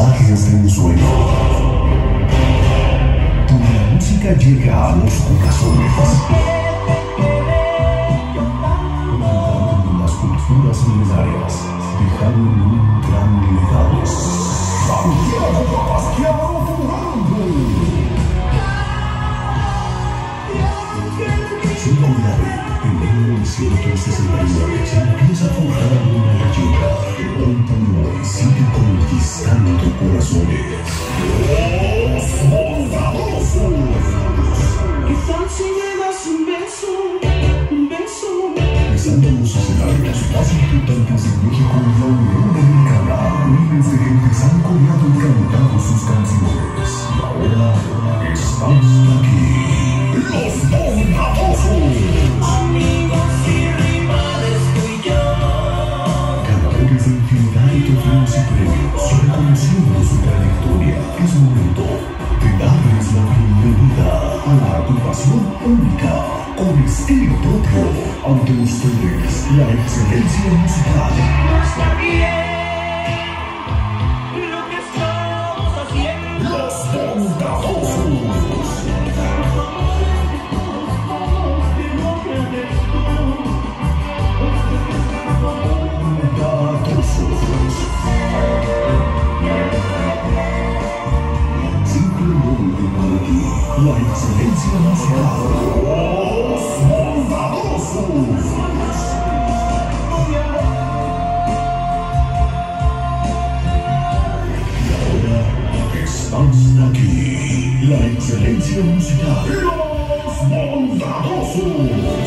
Mensajes de un sueño. Donde la música llega a los corazones. Conectando las culturas milenarias, dejando un gran legado. Santiago Papastiano Fernando. 5 de abril de 1969 se empieza a forjar una leyenda que continúa y sigue conquistando corazones. ¡Los Bondadosos! ¿Qué tal si me das un beso? Un beso. Pisando los escenarios más importantes de México y la Unión Americana, miles de gentes han coreado y cantado sus canciones. Y ahora están aquí. ¡Los Bondadosos! Amigos y rivales tú y yo. Ganadores de infinidad de trofeos y premios, reconociendo su trayectoria, es momento de darles la bienvenida a la agrupación única, con estilo propio, ante ustedes, la excelencia musical. No está bien lo que estamos haciendo. Los Bondadosos. La excelencia musical. Los Bondadosos. Y ahora están aquí. La excelencia musical. Los Bondadosos.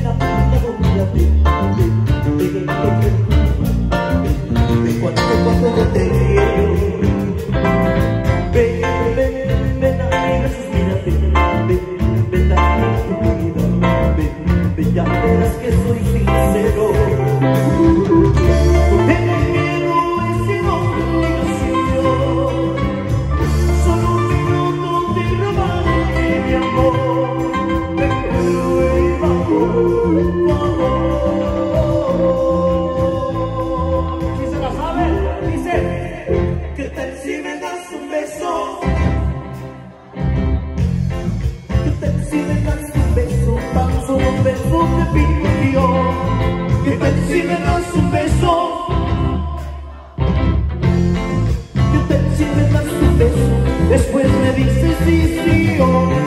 ven a mírate, ven cuando yo te quiero. Ven a mírate, ven a tu vida, ven, ya verás que soy sincero. Si me das un beso, si me das un beso, después me dices sí, sí, oh.